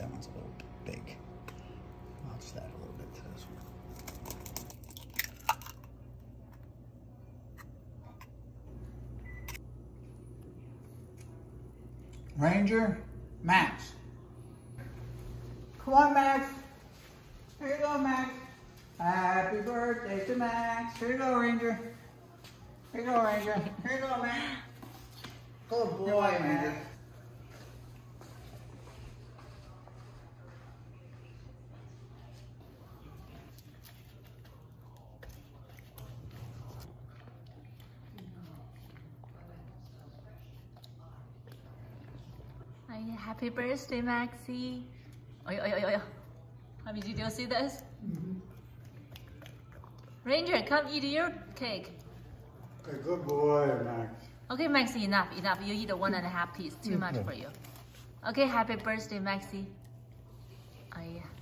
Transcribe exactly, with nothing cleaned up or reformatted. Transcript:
that one's a little big. I'll just add a little bit to this one. Ranger, Max. Come on, Max. Here you go, Max. Happy birthday to Max. Here you go, Ranger. Here you go, Ranger. Here you go, Max. Good boy, Ranger. Happy birthday, Maxie. Oh, oh, oh, oh. Mommy, did you see this? Mm-hmm. Ranger, come eat your cake. Okay, good boy, Max. Okay, Maxie, enough, enough. You eat a one and a half piece. Too much for you. Okay, happy birthday, Maxie. Oh, yeah.